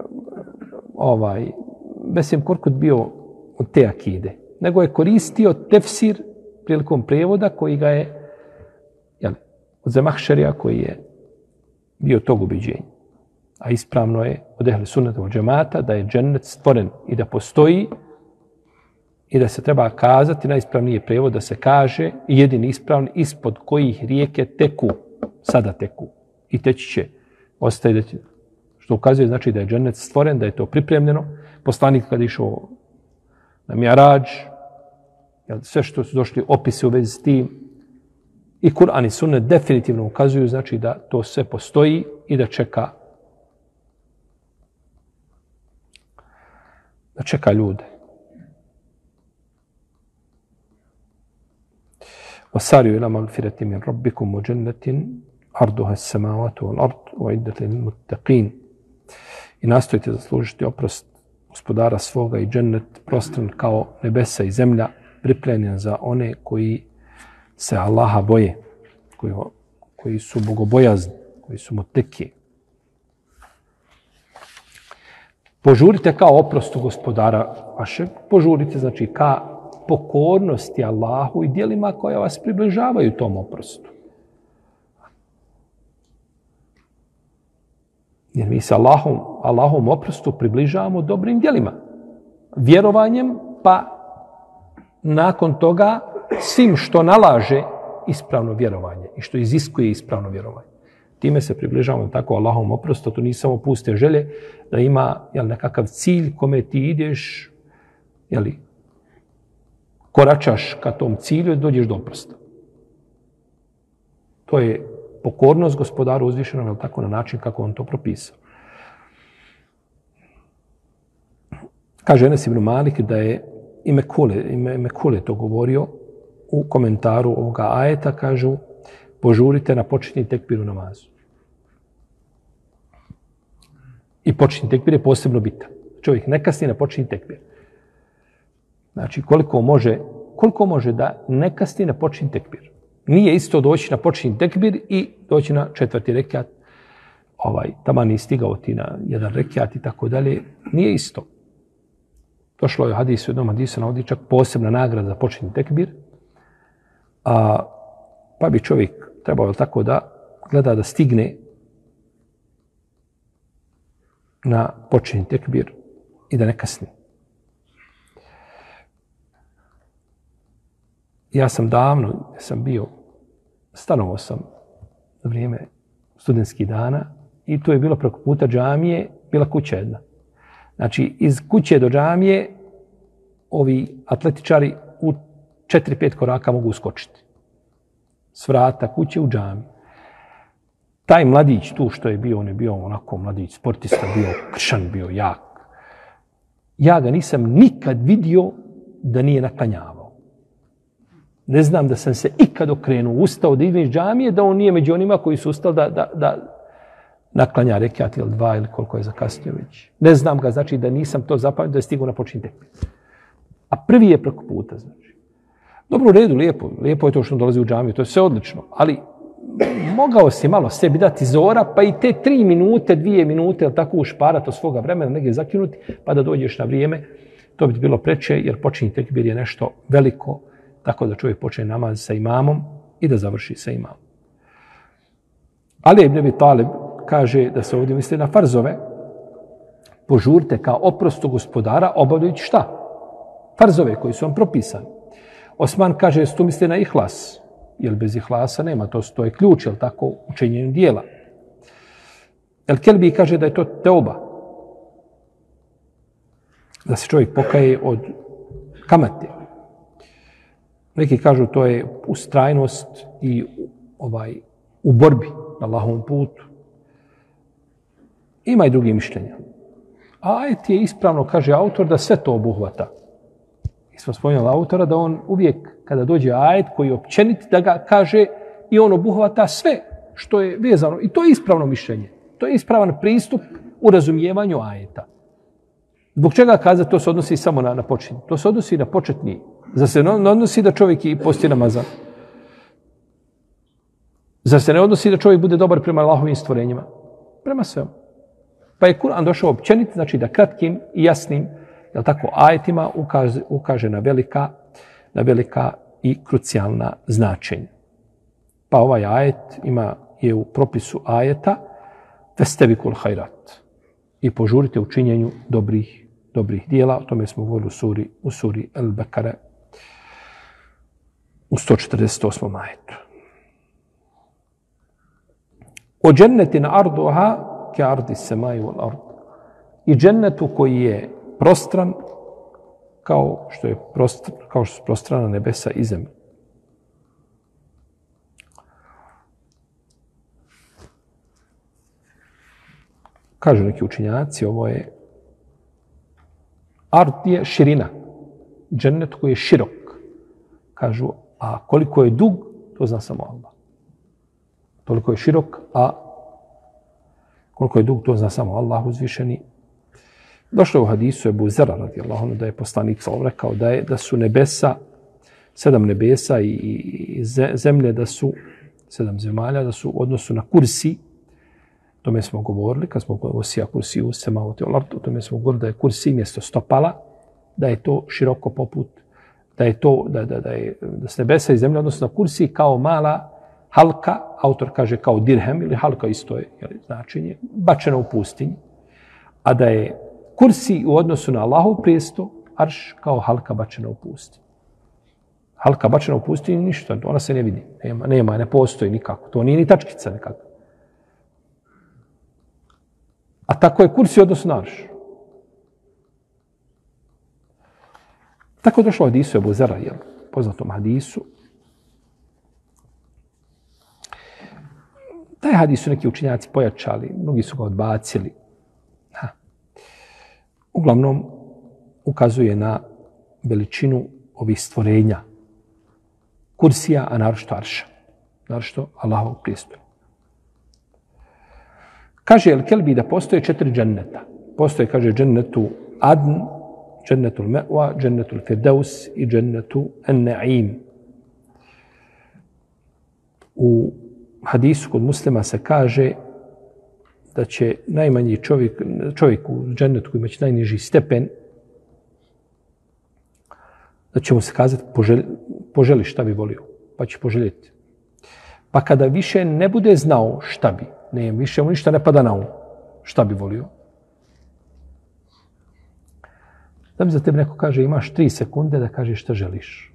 Speaker 2: Besim Korkut bio od te akide, nego je koristio tefsir prilikom prijevoda koji ga je od Zemahšerija koji je bio tog ubeđenja. A ispravno je od ehli sunneta od džemata da je džennet stvoren i da postoji i da se treba kazati, najispravniji prijevod da se kaže jedini ispravni ispod kojih rijeke teku, sada teku i teći će, ostaje da će, što ukazuje znači da je džennet stvoren, da je to pripremljeno. Poslanik kad je išao na Mi'rađ, sve što su došli opise u vezi s tim, i Kur'an i Sunnet definitivno ukazuju znači da to sve postoji i da čeka ljude. وَسَارِيُوا إِلَى مَغْفِرَةٍ مِنْ رَبِّكُمْ وَجَنَّةٍ عَرْضُهَا السَّمَاوَاتُ وَالْأَرْضُ وَعِدَّةٌ لِلْمُتَّقِينَ. I nastojite zaslužiti oprost gospodara svoga i džennet prostran kao nebesa i zemlja, pripremljen za one koji se Allaha boje, koji su bogobojazni, koji su muteki. Požurite kao oprostu gospodara vašeg, požurite znači ka pokornosti Allahu i djelima koja vas približavaju tom oprostu. Jer mi se Allahom oprostu približavamo dobrim djelima. Vjerovanjem, pa nakon toga svim što nalaže ispravno vjerovanje i što iziskuje ispravno vjerovanje. Time se približavamo tako Allahom oprostu. To nisu samo puste želje da ima nekakav cilj kome ti ideš, koračaš ka tom cilju i dođeš do oprosta. To je pokornost gospodaru uzvišenom, tako na način kako on to propisao. Kaže Enes ibn Malik da je ime Kule to govorio u komentaru ovoga ajeta, kažu požurite na početni tekbir u namazu. I početni tekbir je posebno bitan. Čovjek ne kasni na početni tekbir. Znači koliko može da ne kasni na početni tekbir. Nije isto doći na početni tekbir i doći na četvrti rekiat. Taman nije stigao ti na jedan rekiat i tako dalje. Nije isto. Došlo je u jednom hadisu navodi čak posebna nagrada za početni tekbir. Pa bi čovjek trebao tako da gleda da stigne na početni tekbir i da ne kasni. Ja sam stanovao sam za vrijeme studentskih dana i tu je bilo preko puta džamije, bila kuća jedna. Znači, iz kuće do džamije ovi atletičari u 4-5 koraka mogu uskočiti. S vrata kuće u džamiju. Taj mladić tu što je bio, on je bio onako mladić, sportista, bio kršan, bio jak. Ja ga nisam nikad vidio da nije naklanjavao. Ne znam da sam se ikad okrenuo, ustao da ide iz džamije, da on nije među onima koji su ustali da naklanja rekiat ili 2 ili koliko je zakasnio već. Ne znam ga, znači da nisam to zapamtio da je stigao na početni tekbir. A prvi je preko puta, znači. Dobro, u redu, lijepo je to što on dolazi u džamiju, to je sve odlično, ali mogao si malo sebi dati zora, pa i te 3 minute, 2 minute, ili tako ušparati od svoga vremena, negdje zakinuti, pa da dođeš na vrijeme, to bi bilo preče, jer početni tekbir je nešto veliko, tako da čovjek počne namaz sa imamom i da završi sa imamom. Ali ibn Abi Talib kaže da se ovdje misli na farzove. Požurite kao oprostu gospodara obavljajući šta? Farzove koji su vam propisani. Osman kaže, tu misli na ihlas. Jer bez ihlasa nema, to je ključ, jel tako, u činjenju dijela. El Kelbi kaže da je to teuba. Da se čovjek pokaje od kamate. Neki kažu to je ustrajnost i u borbi na Allahovom putu. Ima i drugi mišljenja. Ajet je ispravno, kaže autor, da sve to obuhvata. I smo spomenuli autora da on uvijek, kada dođe ajet koji je općenit, da ga kaže i on obuhvata sve što je vezano. I to je ispravno mišljenje. To je ispravan pristup u razumijevanju ajeta. Zbog čega kazati to se odnosi samo na početni? To se odnosi na početni. Zar se ne odnosi da čovjek i posti namazan? Zar se ne odnosi da čovjek bude dobar prema Allahovim stvorenjima? Prema svemu. Pa je Kur'an došao općenit, znači da kratkim i jasnim, jel tako, ajetima ukaže na velika i krucijalna značenja. Pa ovaj ajet je u propisu ajeta Festevikul hajrat. I požurite u činjenju dobrih dijela. O tome smo govorili u suri Al-Bekare u 148. ajetu. O džennetin arduha ke ardi semaju wal ard. I džennetu koji je prostran kao što su prostrana nebesa i zemlja. Kažu neki učenjaci, ovo je ard je širina. Džennet koji je širok. Kažu, a koliko je dug, to zna samo Allah. Toliko je širok, a koliko je dug, to zna samo Allah uzvišeni. Došlo je u hadisu Ebu Zera, radijallahu anhu, da je poslanik sallallahu rekao da su nebesa, 7 nebesa i zemlje, da su 7 zemalja, da su u odnosu na kursi. O tome smo govorili, kad smo osija kursi u semavoti olart, o tome smo govorili da je kursi mjesto stopala, da je to široko poput, da se nebesa i zemlja odnosno na kursi kao mala halka, autor kaže kao dirhem ili halka isto je značenje, bačena u pustinji, a da je kursi u odnosu na Allahov prijesto, arš kao halka bačena u pustinji. Halka bačena u pustinji, ništa, ona se ne vidi, ne postoji nikako, to nije ni tačkica nekako. A tako je kursi odnosno na arš. Tako je došlo u hadisu Ebu Zera, poznatom hadisu. Taj hadis su neki učenjaci pojačali, mnogi su ga odbacili. Uglavnom, ukazuje na veličinu ovih stvorenja. Kursija, a naročito arša. Naročito Allahovog prijestola. Kaže El Kelbi da postoje 4 dženneta. Postoje, kaže, džennetu Adn, džennetul Me'wa, džennetul Firdaus i džennetu En-Na'im. U hadisu kod muslima se kaže da će najmanji čovjek u džennetu koji imaće najniži stepen, da će mu se kazati poželi šta bi volio, pa će poželjeti. Pa kada više ne bude znao šta bi, više mu ništa ne pada na um, šta bi volio. Da mi za tebe neko kaže imaš 3 sekunde da kažeš šta želiš.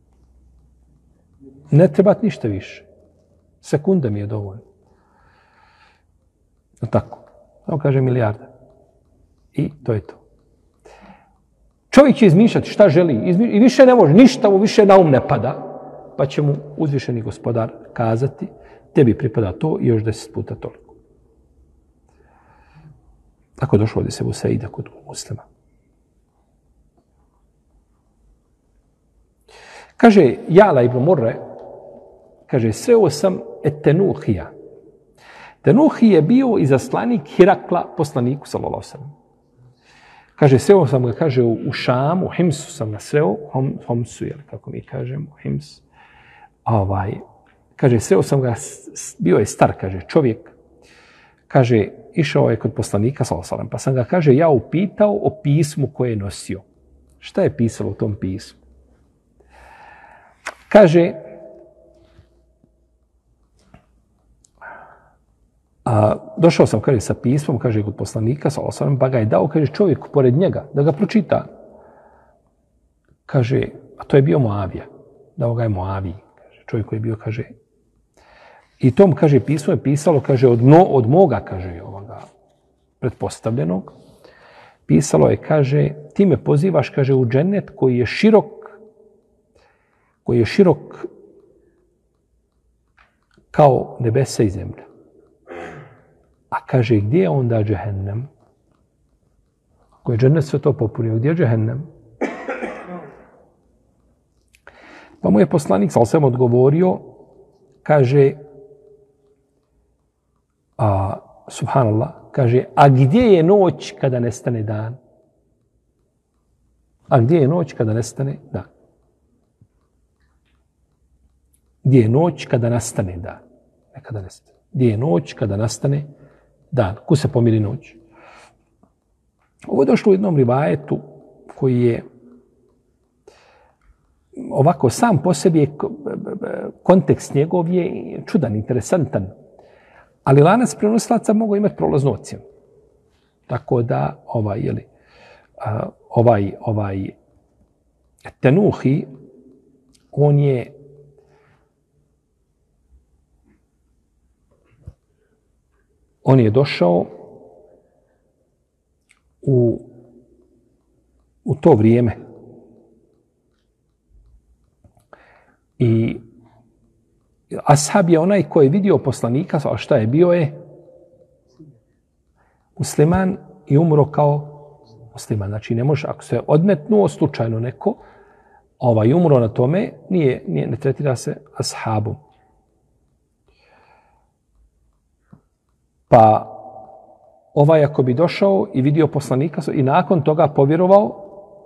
Speaker 2: Ne treba ništa više. Sekunda mi je dovoljno. No tako. Samo kaže milijarda. I to je to. Čovjek će izmišljati šta želi. I više ne može. Ništa mu više na um ne pada. Pa će mu uzvišeni gospodar kazati tebi pripada to i još 10 puta toliko. Tako je došlo ovdje se u Seida kod muslima. Kaže Jala ibn Murre, kaže, sreo sam Tenuhija. Tenuhi je bio izaslanik Hirakla poslaniku, sallallahu alejhi ve sellem. Kaže, sreo sam ga, kaže, u Šamu, u Himsu sam ga sreo, Homsu, kako mi kažemo, Hims. Kaže, sreo sam ga, bio je star, kaže, čovjek. Kaže, išao je kod poslanika, sallallahu alejhi ve sellem, pa sam ga, kaže, ja upitao o pismu koje je nosio. Šta je pisalo u tom pismu? Kaže, došao sam, kaže, sa pismom, kaže, kod poslanika, pa ga je dao, kaže, čovjeku pored njega, da ga pročita. Kaže, a to je bio Muavija. dao ga je Muavi, kaže, čovjek koji je bio, kaže, i tom, kaže, pismo je pisalo, kaže, od moga, kaže, ovoga pretpostavljenog, pisalo je, kaže, ti me pozivaš, kaže, u džennet koji je širok kao nebesa i zemlja. A kaže, gdje je onda džehennem? Ako je džennet sve to popunio, gdje je džehennem? Pa mu je poslanik sa osam odgovorio, kaže, subhanallah, kaže, a gdje je noć kada nestane dan? A gdje je noć kada nestane dan? Gdje je noć kada nastane dan? Ne kada nestane. Gdje je noć kada nastane dan? Ko se pomiri noć? Ovo je došlo u jednom rivajetu koji je ovako sam po sebi je, kontekst njegov je čudan, interesantan. Ali lanac prenosilaca mogu imati prolaznu ocjenu. Tako da ovaj Tenuhi, on je došao u to vrijeme. I ashab je onaj koji je vidio poslanika, a šta je bio je? Musliman i umro kao musliman. Znači ne može, ako se odmetnuo slučajno neko, umro na tome, ne tretira se ashabom. Pa ako bi došao i vidio poslanika i nakon toga povjerovao,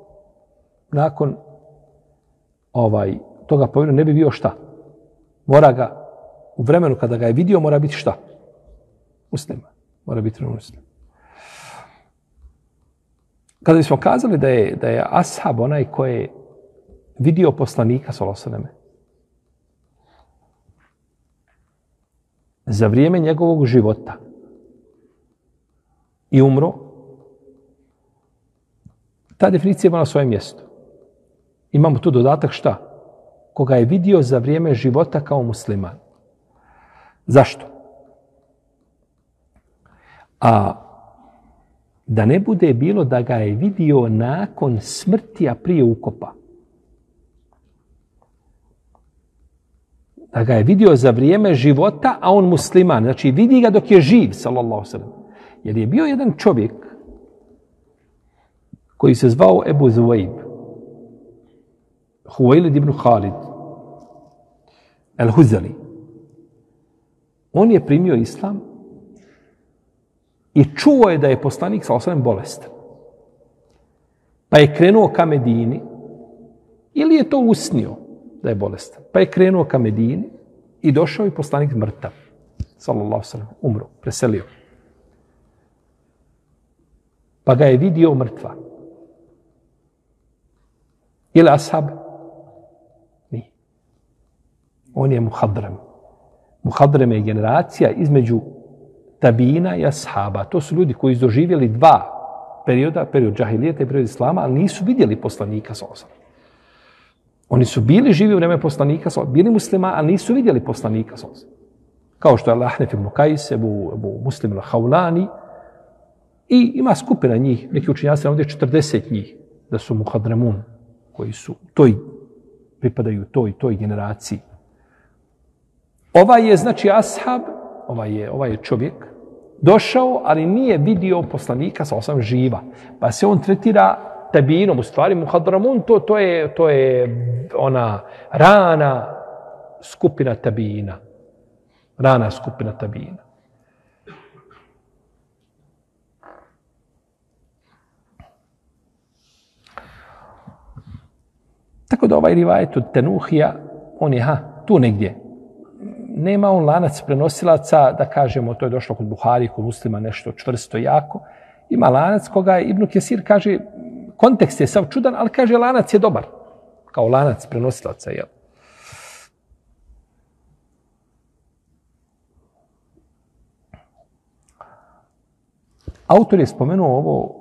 Speaker 2: ne bi bio šta? Mora ga, u vremenu kada ga je vidio, mora biti šta? Musliman. Mora biti musliman. Kada bismo kazali da je ashab onaj koji je vidio poslanika, sallallahu alejhi ve selleme, za vrijeme njegovog života i umro, ta definicija ima na svojem mjestu. Imamo tu dodatak šta? Koga je vidio za vrijeme života kao musliman. Zašto? A da ne bude bilo da ga je vidio nakon smrti, a prije ukopa. Da ga je vidio za vrijeme života, a on musliman. Znači vidi ga dok je živ, sallallahu alejhi ve sellem. Jer je bio jedan čovjek koji se zvao Ebu Zuwejb, Huwailid ibn Khalid al-Huzali. On je primio islam i čuo je da je poslanik sallallahu alejhi ve sellem bolestan. Pa je krenuo ka Medini, ili je to usnio da je bolestan. Pa je krenuo ka Medini i došao i poslanik mrtav. Sallallahu alejhi ve sellem, umro, preselio. Pa ga je vidio mrtva. Ili ashab? Nije. On je muhadram. Muhadram je generacija između tabina i ashaba. To su ljudi koji su doživjeli dva perioda, period džahilijeta i period islama, ali nisu vidjeli poslanika sallallahu alejhi ve sellem. Oni su bili živi u vreme poslanika, bili muslima, ali nisu vidjeli poslanika sallallahu alejhi ve sellem. Kao što je Al-Ahnef ibn Kajs, Ebu Muslim al-Haulani, i ima skupina njih, neki učenjaci ovdje 40 njih, da su muhadramun, koji su pripadaju toj generaciji. Ovaj je, znači, ashab, ovaj je čovjek, došao, ali nije vidio poslanika sa osam živa. Pa se on tretira tabinom, u stvari muhadramun, to je ona rana skupina tabina. Rana skupina tabina. Tako da ovaj rivajet od Tenuhija, on je tu negdje. Nema on lanac prenosilaca, da kažemo, to je došlo kod Buhari, kod Muslima, nešto čvrsto, jako. Ima lanac koga je Ibn Kesir kaže, kontekst je sav čudan, ali kaže lanac je dobar. Kao lanac prenosilaca, jel? Autor je spomenuo ovo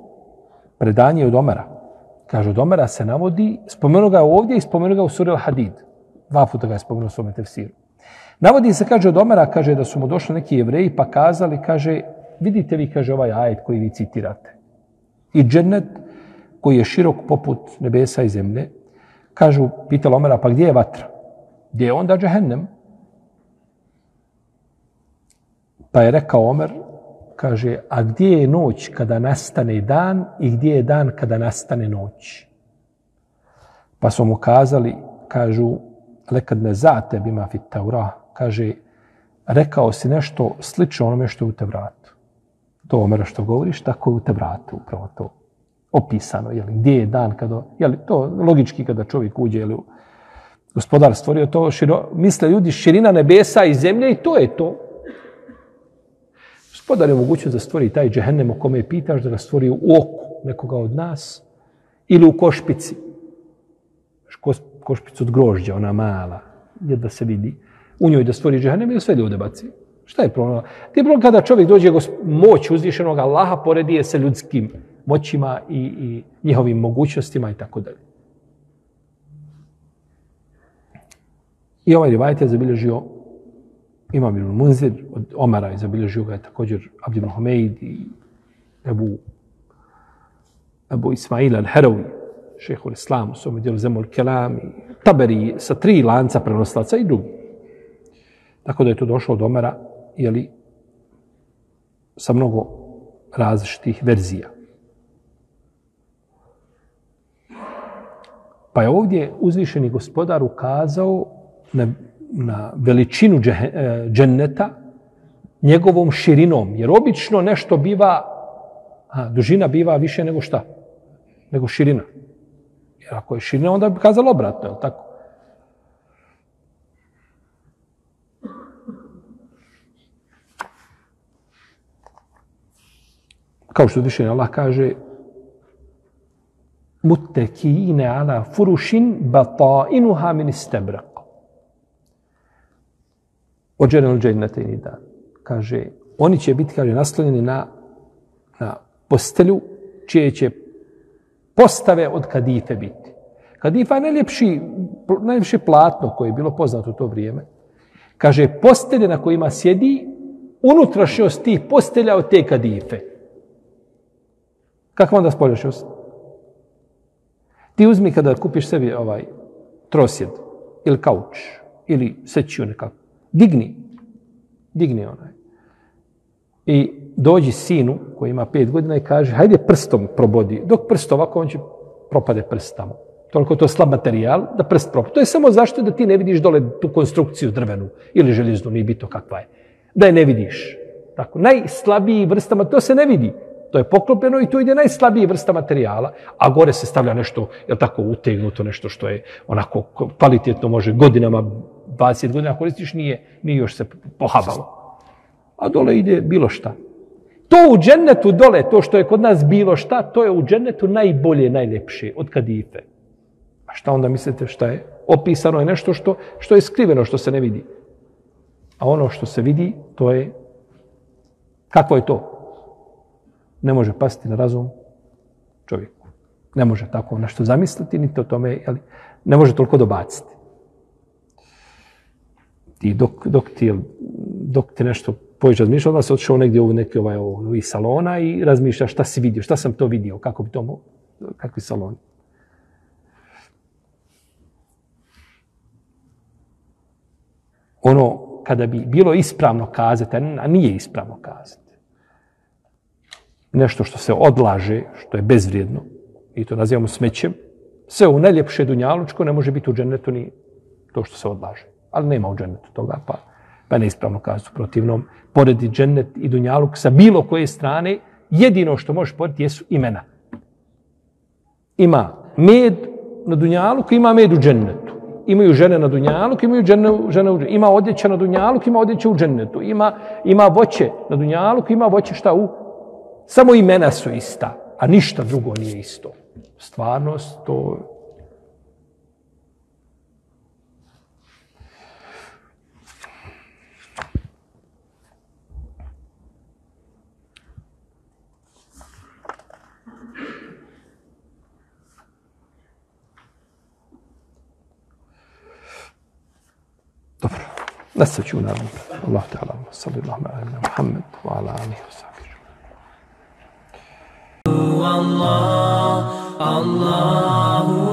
Speaker 2: predanje od Omera. Kaže, od Omera se navodi, spomenuo ga ovdje i spomenuo ga u suri Al-Hadid. 2 puta ga je spomenuo u svome tefsiru. Navodi se, kaže, od Omera, kaže, da su mu došli neki Jevreji pa kazali, kaže, vidite vi, kaže, ovaj ajet koji vi citirate. I džennet koji je širok poput nebesa i zemlje, kažu, pitala Omera, pa gdje je vatra? Gdje je onda džehennem? Pa je rekao Omer, kaže, a gdje je noć kada nastane dan i gdje je dan kada nastane noć? Pa su mu kazali, kažu, lekad ne zate bima fit taura, kaže, rekao si nešto slično onome što je u Tevratu. To Omera što govoriš, tako je u Tevratu, upravo to opisano. Jeli, gdje je dan kada, jeli, to logički kada čovjek uđe, jeli, gospodar stvorio to, misle ljudi širina nebesa i zemlje i to je to. Gospodar je mogućnost da stvori taj džehennem o kome je pitaš, da ga stvori u oku nekoga od nas ili u košpici. Košpicu od grožđa, ona mala, jedva se vidi. U njoj da stvori džehennem ili sve ljude baci. Šta je problem? Ti je problem kada čovjek dođe moć uzvišenog Allaha, poredi je sa ljudskim moćima i njihovim mogućnostima i tako dalje. I ovaj rivajet je zabilježio Imam ibn Munzir, od Omara je zabilježio ga je također Abd ibn Humeid i Ebu Ismail al-Herawi, šehhul Islam, u svom dijelu Zemul Kelam, i Taberi sa 3 lanca prenoslaca i drugi. Tako da je to došlo od Omara, jeli, sa mnogo različitih verzija. Pa je ovdje uzvišeni gospodar ukazao na veličinu dženneta njegovom širinom. Jer obično nešto biva, dužina biva više nego šta? Nego širina. Jer ako je širina, onda bi kazalo obratno, je li tako? Kao što uzvišeni Allah kaže muttekine ala furušin batainuha min istabraq. Ođenel džennete i dan. Kaže, oni će biti, kaže, naslonjeni na postelju čije će postave od kadife biti. Kadifa je najljepše platno koje je bilo poznato u to vrijeme. Kaže, postelje na kojima sjedi unutrašnjost tih postelja od te kadife. Kakva onda spoljašnjost? Ti uzmi kada kupiš sebi ovaj trosjed ili kauč ili sećiju nekako. Digni onaj. I dođi sinu koji ima 5 godina i kaže, hajde prstom probodi. Dok prst ovako, on će propade prst tamo. Toliko to slab materijal da prst propade. To je samo zašto da ti ne vidiš dole tu konstrukciju drvenu ili željeznu, nije bito kakva je. Da je ne vidiš. Tako, najslabiji vrstama, to se ne vidi. To je poklopljeno i to ide najslabiji vrsta materijala, a gore se stavlja nešto, je tako, utegnuto, nešto što je onako kvalitetno, može godinama, 20 godina koristiš, nije još se pohabalo. A dole ide bilo šta. To u džennetu dole, to što je kod nas bilo šta, to je u džennetu najbolje, najljepše, od kadife. A šta onda mislite šta je? Opisano je nešto što je skriveno, što se ne vidi. A ono što se vidi, to je, kako je to? Ne može pasti na razum čovjeku. Ne može tako nešto zamisliti, niti o tome, ne može toliko dobaciti. Ti dok ti nešto pođeš razmišljati, onda se otišao negdje u neki ovih salona i razmišljaš šta si vidio, šta sam to vidio, kako bi to, kakvi saloni. Ono, kada bi bilo ispravno kazati, a nije ispravno kazati, nešto što se odlaže, što je bezvrijedno, i to nazivamo smećem, sve u najljepše dunjalučko ne može biti u džennetu ni to što se odlaže. Ali nema u džennetu toga, pa je neispravno kazati u protivnom. Poredi džennet i dunjaluk sa bilo koje strane, jedino što možeš porediti jesu imena. Ima med na dunjaluku, ima med u džennetu. Imaju žene na dunjaluku, imaju žene u džennetu. Ima odjeća na dunjaluku, ima odjeća u džennetu. Ima voće na dunjaluku, ima voće šta u... Samo imena su ista, a ništa drugo nije isto. Stvarnost, to... Nastavit ću naravno. Allah ta'ala. Sallallahu ala Muhammed wa ala alihi wa sahbihi.
Speaker 1: Allah, Allah.